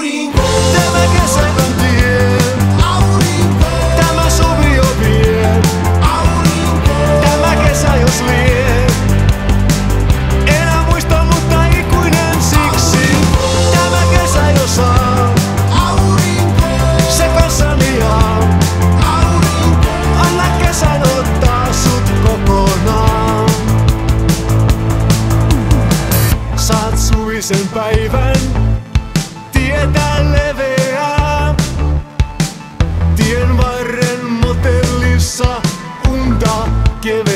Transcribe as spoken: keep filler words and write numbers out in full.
Aurinko, Tämä kesä on tie, aurinko, tämä suvi on vie. aurinko, Tämä kesä jos lie, enää muista, mutta ikuinen siksi. Tämä kesä jos saa, aurinko, se kanssani jaa. aurinko, Anna kesän ottaa sut kokonaan. Saat suvisen päivän, tietä leveää. Tien varren motellissa unta keveää.